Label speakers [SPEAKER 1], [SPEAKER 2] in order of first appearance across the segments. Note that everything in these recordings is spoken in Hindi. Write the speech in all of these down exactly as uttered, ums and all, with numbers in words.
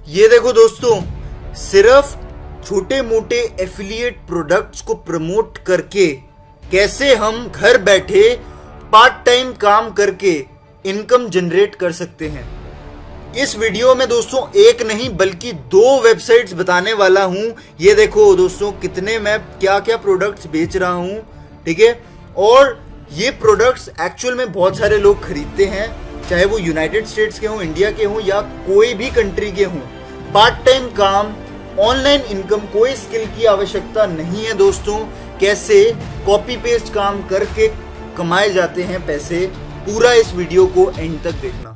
[SPEAKER 1] ये देखो दोस्तों, सिर्फ छोटे मोटे एफिलिएट प्रोडक्ट्स को प्रमोट करके कैसे हम घर बैठे पार्ट टाइम काम करके इनकम जनरेट कर सकते हैं। इस वीडियो में दोस्तों एक नहीं बल्कि दो वेबसाइट्स बताने वाला हूं। ये देखो दोस्तों, कितने मैं क्या क्या प्रोडक्ट्स बेच रहा हूं, ठीक है। और ये प्रोडक्ट्स एक्चुअल में बहुत सारे लोग खरीदते हैं, चाहे वो यूनाइटेड स्टेट्स के हों, इंडिया के हों या कोई भी कंट्री के हों। पार्ट टाइम काम, ऑनलाइन इनकम, कोई स्किल की आवश्यकता नहीं है दोस्तों। कैसे कॉपी पेस्ट काम करके कमाए जाते हैं पैसे, पूरा इस वीडियो को एंड तक देखना।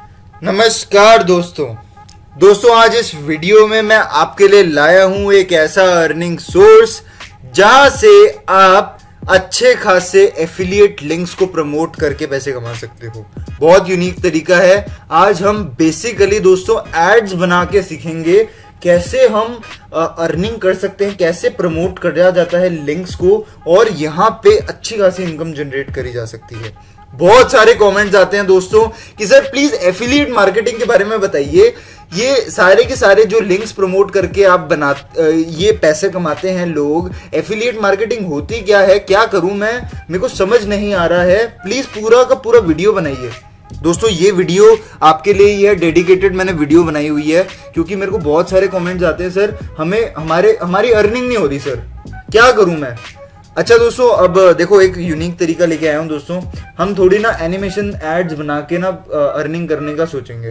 [SPEAKER 1] नमस्कार दोस्तों दोस्तों आज इस वीडियो में मैं आपके लिए लाया हूं एक ऐसा अर्निंग सोर्स जहां से आप अच्छे खासे एफिलिएट लिंक्स को प्रमोट करके पैसे कमा सकते हो। बहुत यूनिक तरीका है। आज हम बेसिकली दोस्तों एड्स बना के सीखेंगे कैसे हम अर्निंग कर सकते हैं, कैसे प्रमोट किया जाता है लिंक्स को, और यहाँ पे अच्छी खासी इनकम जनरेट करी जा सकती है। बहुत सारे कमेंट्स आते हैं दोस्तों कि सर प्लीज एफिलिएट मार्केटिंग के बारे में बताइए। ये सारे के सारे जो लिंक्स प्रमोट करके आप बना ये पैसे कमाते हैं लोग, एफिलिएट मार्केटिंग होती क्या है, क्या करूं मैं, मेरे को समझ नहीं आ रहा है। प्लीज पूरा का पूरा वीडियो बनाइए दोस्तों। ये वीडियो आपके लिए ही है, डेडिकेटेड मैंने वीडियो बनाई हुई है, क्योंकि मेरे को बहुत सारे कमेंट्स आते हैं सर हमें हमारे हमारी अर्निंग नहीं हो रही सर, क्या करूं मैं। अच्छा दोस्तों, अब देखो एक यूनिक तरीका लेके आया हूं दोस्तों। हम थोड़ी ना एनिमेशन एड्स बना के ना अर्निंग करने का सोचेंगे,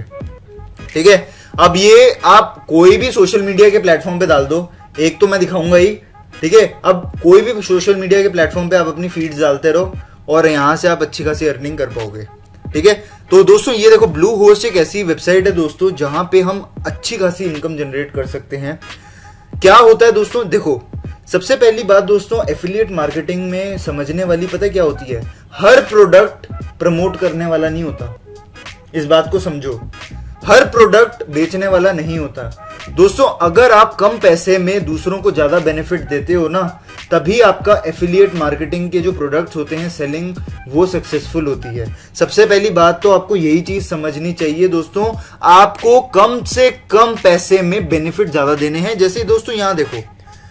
[SPEAKER 1] ठीक है। अब ये आप कोई भी सोशल मीडिया के प्लेटफॉर्म पे डाल दो, एक तो मैं दिखाऊंगा ही, ठीक है। अब कोई भी सोशल मीडिया के प्लेटफॉर्म पे आप अपनी फीड्स डालते रहो और यहां से आप अच्छी खासी अर्निंग कर पाओगे, ठीक है। तो दोस्तों ये देखो, ब्लू होस्ट एक ऐसी वेबसाइट है दोस्तों जहां पे हम अच्छी खासी इनकम जनरेट कर सकते हैं। क्या होता है दोस्तों, देखो सबसे पहली बात दोस्तों, एफिलिएट मार्केटिंग में समझने वाली पता क्या होती है, हर प्रोडक्ट प्रमोट करने वाला नहीं होता। इस बात को समझो, हर प्रोडक्ट बेचने वाला नहीं होता दोस्तों। अगर आप कम पैसे में दूसरों को ज्यादा बेनिफिट देते हो ना, तभी आपका एफिलिएट मार्केटिंग के जो प्रोडक्ट्स होते हैं, सेलिंग, वो सक्सेसफुल होती है। सबसे पहली बात तो आपको यही चीज समझनी चाहिए दोस्तों, आपको कम से कम पैसे में बेनिफिट ज्यादा देने हैं। जैसे दोस्तों यहाँ देखो,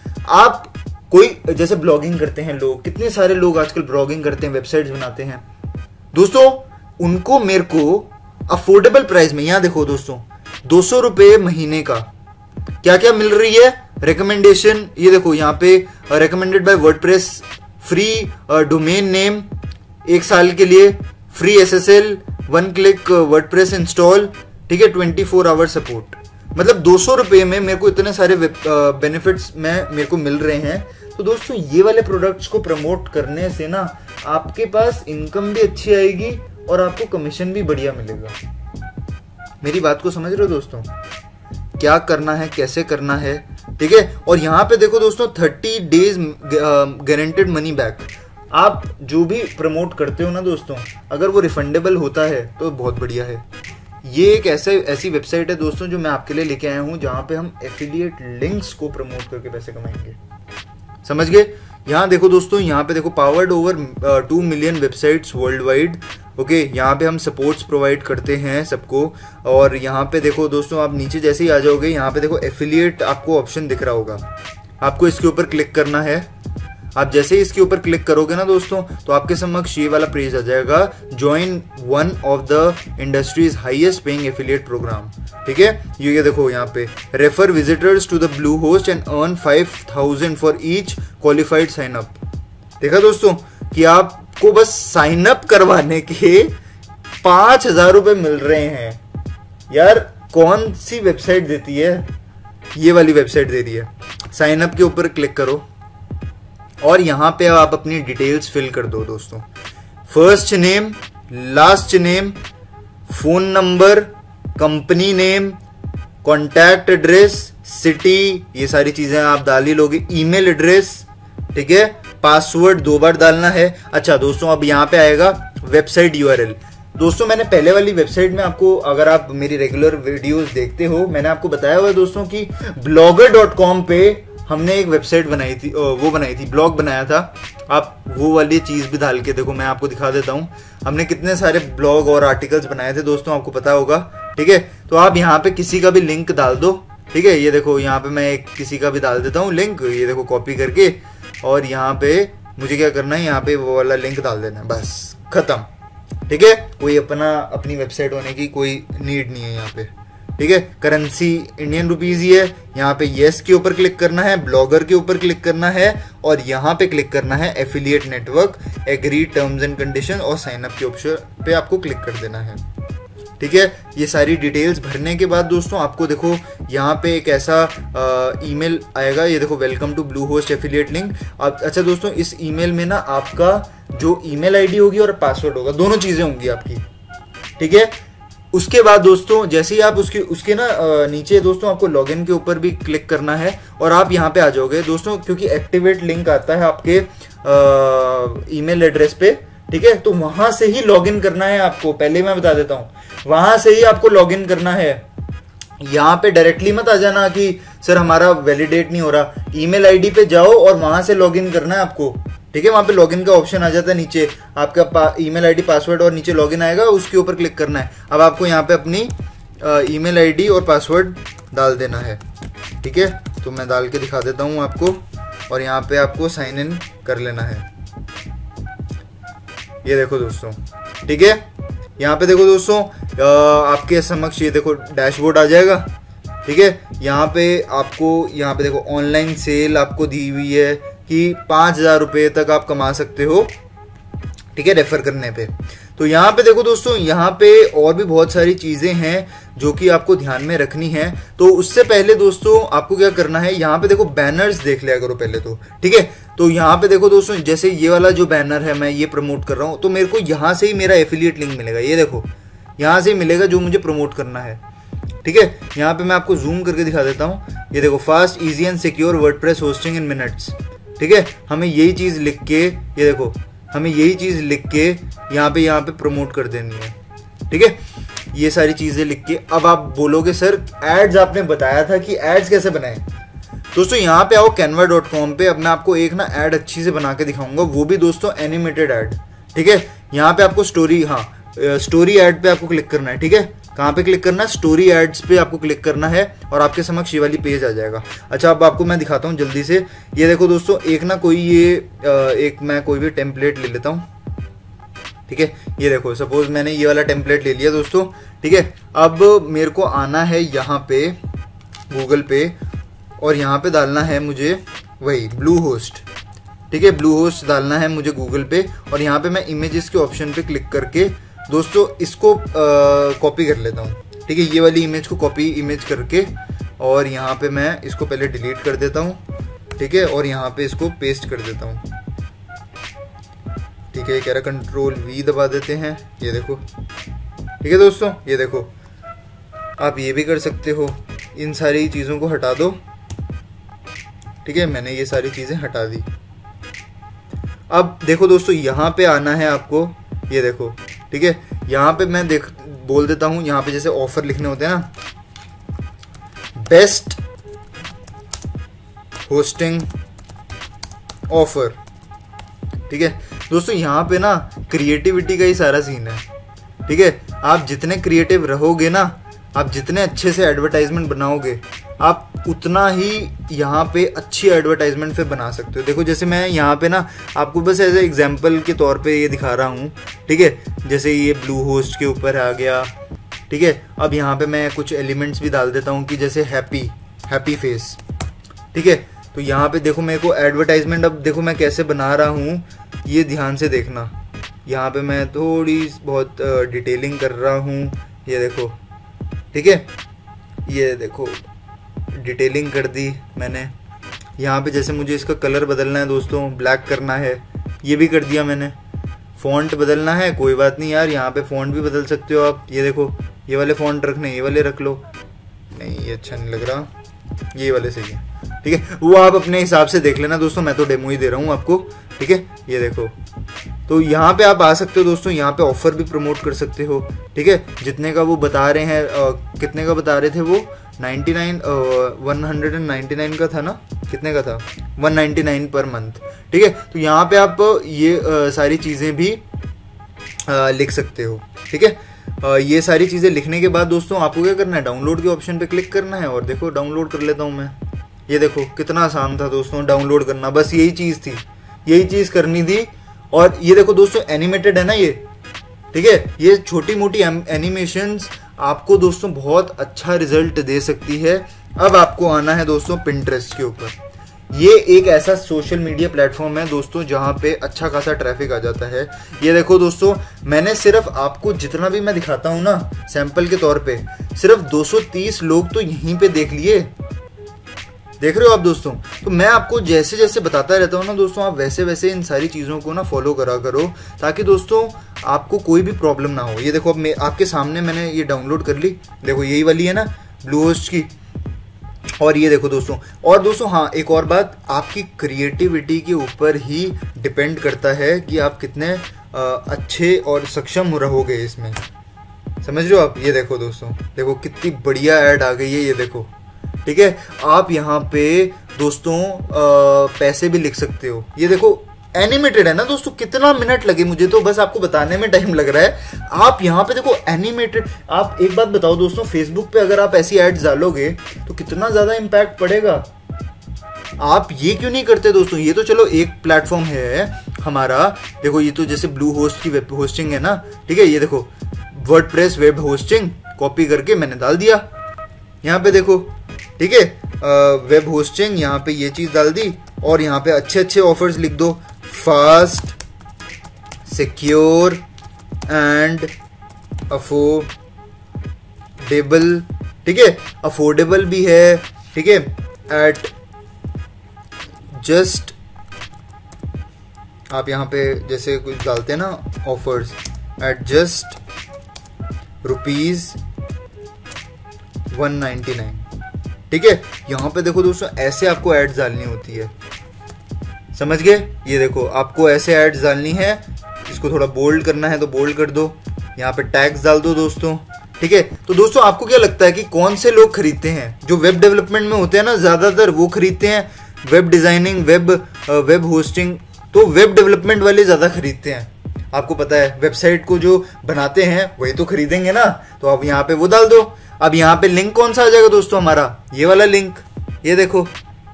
[SPEAKER 1] आप कोई जैसे ब्लॉगिंग करते हैं लोग, कितने सारे लोग आजकल ब्लॉगिंग करते हैं, वेबसाइट्स बनाते हैं दोस्तों, उनको मेरे को अफोर्डेबल प्राइस में, यहां देखो दोस्तों, दो सौ रुपए महीने का क्या क्या मिल रही है रिकमेंडेशन। ये देखो यहाँ पे recommended by WordPress, free domain name एक साल के लिए, free SSL, one click WordPress install, ठीक है, ट्वेंटी फोर आवर सपोर्ट। मतलब दो सौ रुपए में मेरे को इतने सारे बेनिफिट्स में मेरे को मिल रहे हैं। तो दोस्तों ये वाले प्रोडक्ट्स को प्रमोट करने से ना आपके पास इनकम भी अच्छी आएगी और आपको कमीशन भी बढ़िया मिलेगा। मेरी बात को समझ रहे हो दोस्तों, क्या करना है, कैसे करना है, ठीक है। और यहाँ पे देखो दोस्तों, thirty days guaranteed money back. आप जो भी प्रमोट करते हो ना दोस्तों, अगर वो रिफंडेबल होता है तो बहुत बढ़िया है। ये एक ऐसे ऐसी वेबसाइट है दोस्तों जो मैं आपके लिए लेके आया हूं, जहां पे हम एफिलिएट लिंक्स को प्रमोट करके पैसे कमाएंगे। समझ गए। यहाँ देखो दोस्तों, यहाँ पे देखो, powered over two million websites worldwide, okay. यहाँ पे हम सपोर्ट्स प्रोवाइड करते हैं सबको। और यहाँ पे देखो दोस्तों, आप नीचे जैसे ही आ जाओगे, यहाँ पे देखो एफिलिएट आपको ऑप्शन दिख रहा होगा, आपको इसके ऊपर क्लिक करना है। आप जैसे ही इसके ऊपर क्लिक करोगे ना दोस्तों, तो आपके समक्ष ये वाला पेज आ जाएगा, join one of the industries highest paying affiliate program, ठीक है। ये ये देखो यहाँ पे, refer visitors to the Bluehost and earn five thousand for each qualified sign up. देखा दोस्तों कि आपको बस साइन अप करवाने के पांच हजार रुपए मिल रहे हैं। यार कौन सी वेबसाइट देती है, ये वाली वेबसाइट दे रही है। साइन अप के ऊपर क्लिक करो और यहां पे आप अपनी डिटेल्स फिल कर दो दोस्तों, first name, last name, phone number, company name, contact address, city, ये सारी चीजें आप डाल ही लोगे, ईमेल एड्रेस, ठीक है। पासवर्ड दो बार डालना है। अच्छा दोस्तों, अब यहाँ पे आएगा वेबसाइट यूआरएल। दोस्तों मैंने पहले वाली वेबसाइट में आपको, अगर आप मेरी रेगुलर वीडियोस देखते हो, मैंने आपको बताया हुआ है दोस्तों कि ब्लॉगर डॉट कॉम पे हमने एक वेबसाइट बनाई थी, वो बनाई थी, ब्लॉग बनाया था। आप वो वाली चीज भी डाल के देखो, मैं आपको दिखा देता हूँ। हमने कितने सारे ब्लॉग और आर्टिकल्स बनाए थे दोस्तों, आपको पता होगा, ठीक है। तो आप यहाँ पे किसी का भी लिंक डाल दो, ठीक है। ये देखो यहाँ पे मैं एक किसी का भी डाल देता हूँ लिंक, ये देखो कॉपी करके, और यहाँ पे मुझे क्या करना है, यहाँ पे वो वाला लिंक डाल देना है, बस खत्म, ठीक है। कोई अपना अपनी वेबसाइट होने की कोई नीड नहीं है यहाँ पे, ठीक है। करेंसी इंडियन रुपीज ही है। यहाँ पे येस के ऊपर क्लिक करना है, ब्लॉगर के ऊपर क्लिक करना है, और यहाँ पे क्लिक करना है affiliate network, agree terms and condition, और साइन अप के ऑप्शन पे आपको क्लिक कर देना है, ठीक है। ये सारी डिटेल्स भरने के बाद दोस्तों आपको देखो यहाँ पे एक ऐसा ईमेल आएगा, ये देखो welcome to Bluehost affiliate link. अब अच्छा दोस्तों, इस ईमेल में ना आपका जो ईमेल आईडी होगी और पासवर्ड होगा, दोनों चीज़ें होंगी आपकी, ठीक है। उसके बाद दोस्तों जैसे ही आप उसके उसके ना नीचे दोस्तों आपको लॉगिन के ऊपर भी क्लिक करना है, और आप यहाँ पे आ जाओगे दोस्तों, क्योंकि एक्टिवेट लिंक आता है आपके ईमेल एड्रेस पे, ठीक है। तो वहां से ही लॉगिन करना है आपको, पहले मैं बता देता हूँ, वहां से ही आपको लॉगिन करना है। यहाँ पे डायरेक्टली मत आ जाना कि सर हमारा वैलिडेट नहीं हो रहा। ईमेल आईडी पे जाओ और वहां से लॉगिन करना है आपको, ठीक है। वहां पे लॉगिन का ऑप्शन आ जाता है नीचे, आपका ईमेल आईडी पासवर्ड और नीचे लॉगिन आएगा, उसके ऊपर क्लिक करना है। अब आपको यहाँ पे अपनी ईमेल आईडी और पासवर्ड डाल देना है, ठीक है। तो मैं डाल के दिखा देता हूँ आपको, और यहाँ पे आपको साइन इन कर लेना है। ये देखो दोस्तों, ठीक है। यहाँ पे देखो दोस्तों आपके समक्ष ये देखो डैशबोर्ड आ जाएगा, ठीक है। यहाँ पे आपको यहाँ पे देखो ऑनलाइन सेल आपको दी हुई है कि पाँच हजार रुपये तक आप कमा सकते हो, ठीक है, रेफर करने पे। तो यहाँ पे देखो दोस्तों, यहाँ पे और भी बहुत सारी चीज़ें हैं जो कि आपको ध्यान में रखनी है। तो उससे पहले दोस्तों आपको क्या करना है, यहाँ पे देखो बैनर्स देख लिया करो पहले तो, ठीक है। तो यहाँ पे देखो दोस्तों, जैसे ये वाला जो बैनर है मैं ये प्रमोट कर रहा हूँ, तो मेरे को यहाँ से ही मेरा एफिलिएट लिंक मिलेगा, ये देखो यहाँ से ही मिलेगा जो मुझे प्रमोट करना है, ठीक है। यहाँ पे मैं आपको जूम करके दिखा देता हूँ, ये देखो fast easy and secure WordPress hosting in minutes, ठीक है। हमें यही चीज़ लिख के, ये देखो हमें यही चीज़ लिख के यहाँ पे यहाँ पे प्रमोट कर देनी है, ठीक है। ये सारी चीज़ें लिख के, अब आप बोलोगे सर एड्स आपने बताया था कि एड्स कैसे बनाएं। दोस्तों यहाँ पे आओ कैनवा डॉट कॉम पे, अब मैं आपको एक ना ऐड अच्छी से बना के दिखाऊंगा, वो भी दोस्तों एनिमेटेड ऐड, ठीक है। यहाँ पे आपको स्टोरी, हाँ स्टोरी ऐड पे आपको क्लिक करना है, ठीक है। कहाँ पे क्लिक करना है, स्टोरी एड्स पे आपको क्लिक करना है, और आपके समक्ष ये वाली पेज आ जाएगा। अच्छा अब आपको मैं दिखाता हूँ जल्दी से, ये देखो दोस्तों एक ना कोई ये एक मैं कोई भी टेम्पलेट ले लेता हूँ, ठीक है। ये देखो सपोज मैंने ये वाला टेम्पलेट ले लिया दोस्तों, ठीक है। अब मेरे को आना है यहाँ पे गूगल पे, और यहाँ पे डालना है मुझे वही ब्लू होस्ट, ठीक है। ब्लू होस्ट डालना है मुझे गूगल पे, और यहाँ पे मैं इमेजेस के ऑप्शन पे क्लिक करके दोस्तों इसको कॉपी कर लेता हूँ, ठीक है। ये वाली इमेज को कॉपी इमेज करके, और यहाँ पे मैं इसको पहले डिलीट कर देता हूँ, ठीक है, और यहाँ पे इसको पेस्ट कर देता हूँ, ठीक है। कह रहा कंट्रोल वी दबा देते हैं, ये देखो, ठीक है दोस्तों। ये देखो आप ये भी कर सकते हो, इन सारी चीज़ों को हटा दो, ठीक है। मैंने ये सारी चीज़ें हटा दी। अब देखो दोस्तों यहाँ पे आना है आपको, ये देखो, ठीक है। यहाँ पे मैं देख बोल देता हूँ, यहाँ पे जैसे ऑफर लिखने होते हैं ना, बेस्ट होस्टिंग ऑफर, ठीक है दोस्तों। यहाँ पे ना क्रिएटिविटी का ही सारा सीन है, ठीक है। आप जितने क्रिएटिव रहोगे ना, आप जितने अच्छे से एडवर्टाइजमेंट बनाओगे, आप उतना ही यहाँ पे अच्छी एडवर्टाइजमेंट फिर बना सकते हो। देखो जैसे मैं यहाँ पे ना आपको बस एज ए एग्जांपल के तौर पे ये दिखा रहा हूँ, ठीक है। जैसे ये ब्लू होस्ट के ऊपर आ गया, ठीक है। अब यहाँ पे मैं कुछ एलिमेंट्स भी डाल देता हूँ कि जैसे हैप्पी हैप्पी फेस, ठीक है। तो यहाँ पे देखो मेरे को एडवर्टाइजमेंट, अब देखो मैं कैसे बना रहा हूँ, ये ध्यान से देखना। यहाँ पे मैं थोड़ी बहुत डिटेलिंग कर रहा हूँ, ये देखो, ठीक है। ये देखो डिटेलिंग कर दी मैंने। यहाँ पे जैसे मुझे इसका कलर बदलना है दोस्तों, ब्लैक करना है, ये भी कर दिया मैंने। फ़ॉन्ट बदलना है, कोई बात नहीं यार, यहाँ पे फ़ॉन्ट भी बदल सकते हो आप। ये देखो ये वाले फ़ॉन्ट रखने, ये वाले रख लो। नहीं ये अच्छा नहीं लग रहा, ये वाले सही है, ठीक है। वो आप अपने हिसाब से देख लेना दोस्तों, मैं तो डेमो ही दे रहा हूँ आपको, ठीक है। ये देखो, तो यहाँ पे आप आ सकते हो दोस्तों, यहाँ पे ऑफर भी प्रमोट कर सकते हो, ठीक है। जितने का वो बता रहे हैं, आ, कितने का बता रहे थे वो, ninety nine one hundred and ninety nine का था ना, कितने का था, one ninety nine per month, ठीक है। तो यहाँ पे आप ये आ, सारी चीज़ें भी आ, लिख सकते हो, ठीक है। ये सारी चीज़ें लिखने के बाद दोस्तों आपको क्या करना है, डाउनलोड के ऑप्शन पे क्लिक करना है। और देखो डाउनलोड कर लेता हूँ मैं। ये देखो कितना आसान था दोस्तों डाउनलोड करना, बस यही चीज़ थी, यही चीज़ करनी थी। और ये देखो दोस्तों एनिमेटेड है ना ये, ठीक है। ये छोटी मोटी एनिमेशंस आपको दोस्तों बहुत अच्छा रिजल्ट दे सकती है। अब आपको आना है दोस्तों पिंटरेस्ट के ऊपर। ये एक ऐसा सोशल मीडिया प्लेटफॉर्म है दोस्तों जहाँ पे अच्छा खासा ट्रैफिक आ जाता है। ये देखो दोस्तों, मैंने सिर्फ आपको जितना भी मैं दिखाता हूँ ना सैंपल के तौर पे, सिर्फ दो सौ तीस लोग तो यहीं पे देख लिए, देख रहे हो आप दोस्तों। तो मैं आपको जैसे जैसे बताता रहता हूँ ना दोस्तों, आप वैसे वैसे इन सारी चीज़ों को ना फॉलो करा करो, ताकि दोस्तों आपको कोई भी प्रॉब्लम ना हो। ये देखो अब मैं आपके सामने मैंने ये डाउनलोड कर ली, देखो यही वाली है ना ब्लू होस्ट की। और ये देखो दोस्तों, और दोस्तों हाँ एक और बात, आपकी क्रिएटिविटी के ऊपर ही डिपेंड करता है कि आप कितने आ, अच्छे और सक्षम रहोगे इसमें, समझ रहे हो आप। ये देखो दोस्तों, देखो कितनी बढ़िया ऐड आ गई है, ये देखो, ठीक है। आप यहाँ पे दोस्तों आ, पैसे भी लिख सकते हो। ये देखो एनिमेटेड है ना दोस्तों, कितना मिनट लगे मुझे तो बस आपको बताने में टाइम लग रहा है। आप यहाँ पे देखो एनिमेटेड। आप एक बात बताओ दोस्तों, फेसबुक पे अगर आप ऐसी एड्स डालोगे तो कितना ज्यादा इम्पैक्ट पड़ेगा। आप ये क्यों नहीं करते दोस्तों। ये तो चलो एक प्लेटफॉर्म है हमारा, देखो ये तो जैसे ब्लू होस्ट की वेब होस्टिंग है ना, ठीक है। ये देखो वर्डप्रेस वेब होस्टिंग कॉपी करके मैंने डाल दिया यहाँ पे, देखो ठीक है। वेब होस्टिंग यहाँ पे ये चीज डाल दी, और यहाँ पे अच्छे अच्छे ऑफर्स लिख दो, फास्ट, सिक्योर एंड अफोर्डेबल, ठीक है। अफोर्डेबल भी है, ठीक है। एट जस्ट, आप यहाँ पे जैसे कुछ डालते हैं ना offers, at just rupees one ninety nine, ठीक है। यहाँ पे देखो दोस्तों ऐसे आपको एड्स डालनी होती है, समझ गए। ये देखो आपको ऐसे एड्स डालनी है, इसको थोड़ा बोल्ड करना है तो बोल्ड कर दो, यहाँ पे टैग्स डाल दो दोस्तों, ठीक है। तो दोस्तों आपको क्या लगता है कि कौन से लोग खरीदते हैं, जो वेब डेवलपमेंट में होते हैं ना ज्यादातर वो खरीदते हैं, web designing, web web hosting, तो वेब डेवलपमेंट वाले ज्यादा खरीदते हैं। आपको पता है वेबसाइट को जो बनाते हैं वही तो खरीदेंगे ना, तो अब यहाँ पे वो डाल दो। अब यहाँ पे लिंक कौन सा आ जाएगा दोस्तों, हमारा ये वाला लिंक, ये देखो।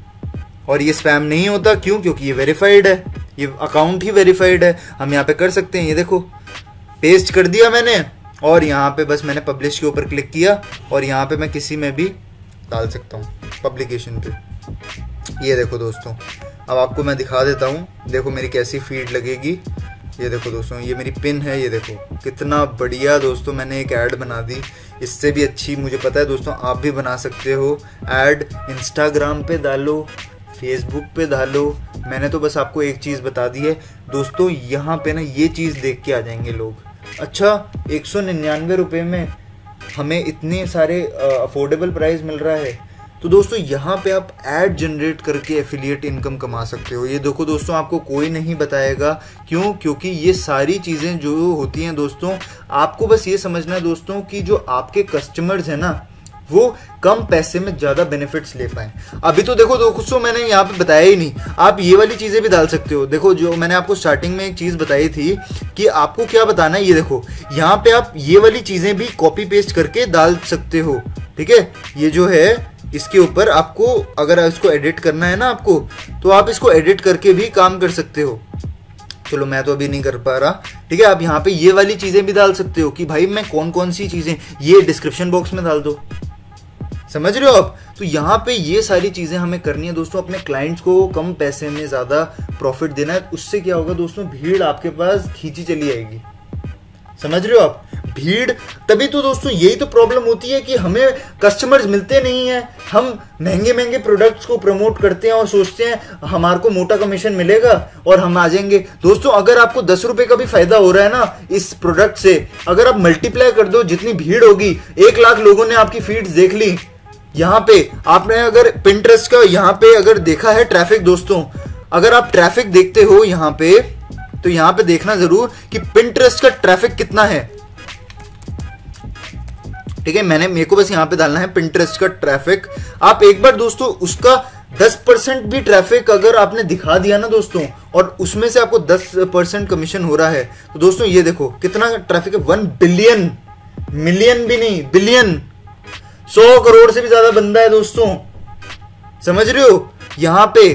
[SPEAKER 1] और ये स्पैम नहीं होता, क्यों, क्योंकि ये वेरीफाइड है, ये अकाउंट ही वेरीफाइड है, हम यहाँ पे कर सकते हैं। ये देखो पेस्ट कर दिया मैंने, और यहाँ पे बस मैंने पब्लिश के ऊपर क्लिक किया, और यहाँ पे मैं किसी में भी डाल सकता हूँ पब्लिकेशन पे। ये देखो दोस्तों, अब आपको मैं दिखा देता हूँ, देखो मेरी कैसी फीड लगेगी। ये देखो दोस्तों, ये मेरी पिन है, ये देखो कितना बढ़िया दोस्तों मैंने एक ऐड बना दी। इससे भी अच्छी मुझे पता है दोस्तों आप भी बना सकते हो ऐड। इंस्टाग्राम पे डालो, फेसबुक पे डालो, मैंने तो बस आपको एक चीज़ बता दी है दोस्तों, यहाँ पे ना ये चीज़ देख के आ जाएंगे लोग, अच्छा एक सौ निन्यानवे रुपये में हमें इतने सारे अफोर्डेबल प्राइस मिल रहा है। तो दोस्तों यहाँ पे आप ऐड जनरेट करके एफिलिएट इनकम कमा सकते हो। ये देखो दोस्तों आपको कोई नहीं बताएगा, क्यों, क्योंकि ये सारी चीज़ें जो होती हैं दोस्तों, आपको बस ये समझना है दोस्तों कि जो आपके कस्टमर्स हैं ना वो कम पैसे में ज़्यादा बेनिफिट्स ले पाए। अभी तो देखो दोस्तों मैंने यहाँ पे बताया ही नहीं, आप ये वाली चीज़ें भी डाल सकते हो। देखो जो मैंने आपको स्टार्टिंग में एक चीज़ बताई थी कि आपको क्या बताना है, ये देखो यहाँ पे आप ये वाली चीज़ें भी कॉपी पेस्ट करके डाल सकते हो, ठीक है। ये जो है इसके ऊपर आपको अगर इसको एडिट करना है ना आपको, तो आप इसको एडिट करके भी काम कर सकते हो। चलो मैं तो अभी नहीं कर पा रहा, ठीक है। आप यहाँ पे ये वाली चीजें भी डाल सकते हो कि भाई मैं कौन कौन सी चीजें, ये डिस्क्रिप्शन बॉक्स में डाल दो, समझ रहे हो आप। तो यहाँ पे ये सारी चीजें हमें करनी है दोस्तों, अपने क्लाइंट्स को कम पैसे में ज्यादा प्रॉफिट देना है। उससे क्या होगा दोस्तों, भीड़ आपके पास खींची चली आएगी, समझ रहे हो आप, भीड़। तभी तो दोस्तों यही तो प्रॉब्लम होती है कि हमें कस्टमर्स मिलते नहीं हैं, हम महंगे महंगे प्रोडक्ट्स को प्रमोट करते हैं और सोचते हैं हमारे को मोटा कमीशन मिलेगा और हम आ जाएंगे। दोस्तों अगर आपको दस रुपए का भी फायदा हो रहा है ना इस प्रोडक्ट से, अगर आप मल्टीप्लाई कर दो, जितनी भीड़ होगी, एक लाख लोगों ने आपकी फीड्स देख ली, यहाँ पे आपने अगर पिंटरेस्ट का यहाँ पे अगर देखा है ट्रैफिक दोस्तों, अगर आप ट्रैफिक देखते हो यहाँ पे, तो यहाँ पे देखना जरूर कि पिंटरेस्ट का ट्रैफिक कितना है, ठीक है। मैंने मेरे को बस यहाँ पे डालना है पिंटरेस्ट का ट्रैफिक। आप एक बार दोस्तों उसका दस परसेंट भी ट्रैफिक अगर आपने दिखा दिया ना दोस्तों, और उसमें से आपको दस परसेंट कमीशन हो रहा है, तो दोस्तों ये देखो कितना ट्रैफिक है, वन बिलियन मिलियन भी नहीं, बिलियन, सौ करोड़ से भी ज्यादा बंदा है दोस्तों, समझ रहे हो। यहां पे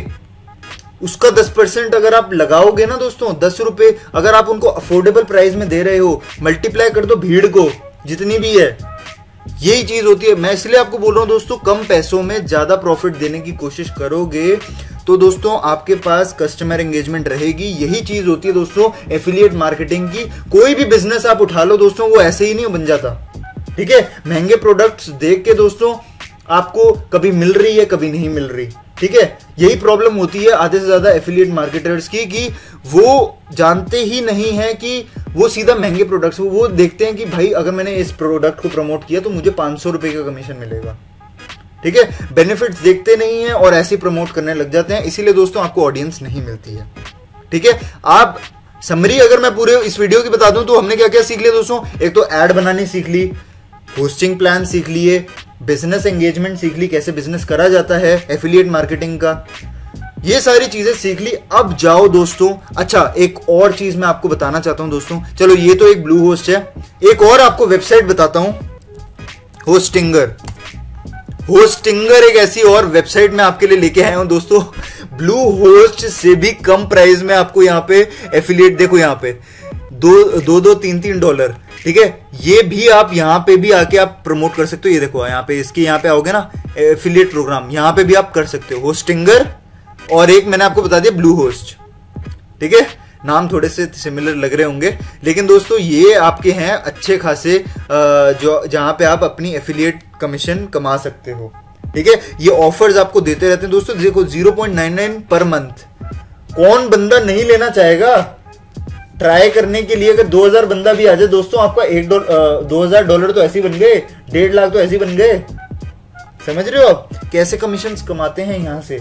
[SPEAKER 1] उसका दस परसेंट अगर आप लगाओगे ना दोस्तों, दस रुपए अगर आप उनको अफोर्डेबल प्राइस में दे रहे हो, मल्टीप्लाई कर दो भीड़ को जितनी भी है, यही चीज होती है। मैं इसलिए आपको बोल रहा हूं दोस्तों, कम पैसों में ज्यादा प्रॉफिट देने की कोशिश करोगे तो दोस्तों आपके पास कस्टमर एंगेजमेंट रहेगी। यही चीज होती है दोस्तों एफिलिएट मार्केटिंग की। कोई भी बिजनेस आप उठा लो दोस्तों, वो ऐसे ही नहीं बन जाता, ठीक है। महंगे प्रोडक्ट्स देख के दोस्तों आपको कभी मिल रही है, कभी नहीं मिल रही, ठीक है। यही प्रॉब्लम होती है आधे से ज्यादा एफिलिएट मार्केटर्स की, कि वो जानते ही नहीं है कि वो सीधा महंगे प्रोडक्ट्स, वो देखते हैं कि भाई अगर मैंने इस प्रोडक्ट को प्रमोट किया तो मुझे पांच सौ रुपए का कमीशन मिलेगा, ठीक है। बेनिफिट्स देखते नहीं है और ऐसे प्रमोट करने लग जाते हैं, इसीलिए दोस्तों आपको ऑडियंस नहीं मिलती है, ठीक है। आप समरी अगर मैं पूरे इस वीडियो की बता दूं तो हमने क्या क्या सीख लिया दोस्तों। एक तो ऐड बनानी सीख ली, होस्टिंग प्लान सीख लिए, बिजनेस एंगेजमेंट सीख ली, कैसे बिजनेस करा जाता है एफिलिएट मार्केटिंग का, ये सारी चीजें सीख ली। अब जाओ दोस्तों, अच्छा एक और चीज मैं आपको बताना चाहता हूं दोस्तों। चलो ये तो एक ब्लू होस्ट है, एक और आपको वेबसाइट बताता हूं, होस्टिंगर। होस्टिंगर एक ऐसी और वेबसाइट मैं आपके लिए लेके आया हूं दोस्तों। ब्लू होस्ट से भी कम प्राइस में आपको यहाँ पे एफिलिएट, देखो यहाँ पे दो दो दो तीन तीन डॉलर, ठीक है। ये भी आप यहाँ पे भी आके आप प्रमोट कर सकते हो। ये देखो यहाँ पे, इसके यहाँ पे आओगे ना एफिलिएट प्रोग्राम, यहाँ पे भी आप कर सकते हो होस्टिंगर, और एक मैंने आपको बता दिया ब्लू होस्ट, ठीक है। नाम थोड़े से सिमिलर लग रहे होंगे, लेकिन दोस्तों ये आपके हैं अच्छे खासे, जो जहां पे आप अपनी एफिलिएट कमीशन कमा सकते हो, ठीक है। ये ऑफर्स आपको देते रहते हैं दोस्तों। देखो zero point nine nine per month, कौन बंदा नहीं लेना चाहेगा ट्राई करने के लिए। अगर दो हज़ार बंदा भी आ जाए दोस्तों, आपका एक डॉलर दो हज़ार डॉलर तो ऐसे ही बन गए, डेढ़ लाख तो ऐसे ही बन गए, समझ रहे हो आप कैसे कमीशन कमाते हैं यहां से।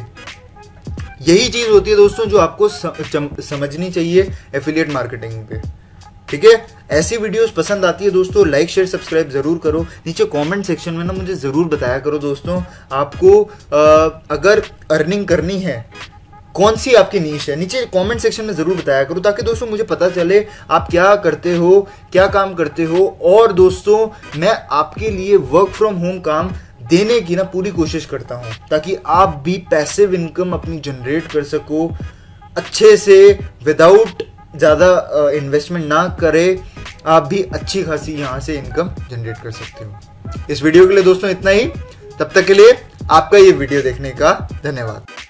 [SPEAKER 1] यही चीज होती है दोस्तों जो आपको समझनी चाहिए एफिलिएट मार्केटिंग पे, ठीक है। ऐसी वीडियोस पसंद आती है दोस्तों, लाइक शेयर सब्सक्राइब जरूर करो। नीचे कमेंट सेक्शन में ना मुझे जरूर बताया करो दोस्तों, आपको आ, अगर अर्निंग करनी है कौन सी आपकी नीश है, नीचे कमेंट सेक्शन में जरूर बताया करो, ताकि दोस्तों मुझे पता चले आप क्या करते हो, क्या काम करते हो। और दोस्तों मैं आपके लिए वर्क फ्रॉम होम काम देने की ना पूरी कोशिश करता हूं, ताकि आप भी पैसिव इनकम अपनी जनरेट कर सको अच्छे से, विदाउट ज़्यादा इन्वेस्टमेंट ना करे, आप भी अच्छी खासी यहां से इनकम जनरेट कर सकते हो। इस वीडियो के लिए दोस्तों इतना ही, तब तक के लिए आपका ये वीडियो देखने का धन्यवाद।